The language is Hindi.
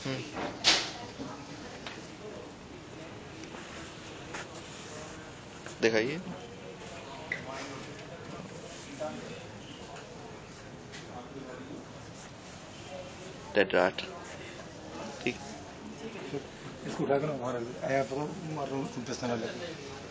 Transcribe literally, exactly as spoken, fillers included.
दिखाइए। Dead rat. ठीक। इसको उठाकर मार आया, पता मार रहा हूँ,